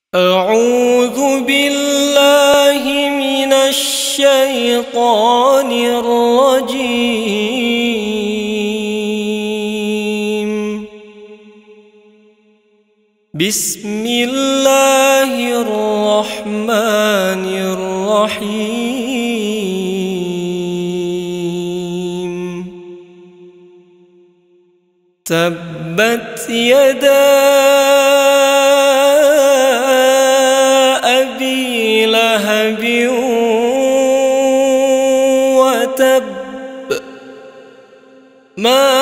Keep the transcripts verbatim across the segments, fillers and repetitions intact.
أعوذ بالله من الشيطان الرجيم. بسم الله الرحمن الرحيم. تبت يدا أبي لهب وتب، ما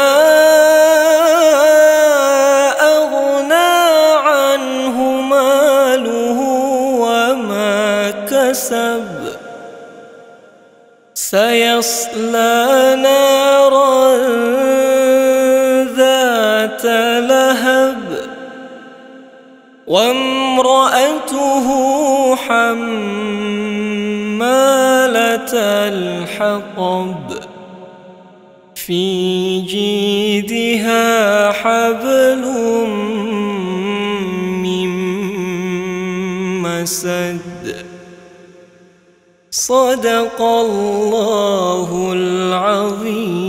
أغنى عنه ماله وما كسب، سيصلى نارا ذات لهب وامرأته حمالة الحطب في جيدها حبل من مسد. صدق الله العظيم.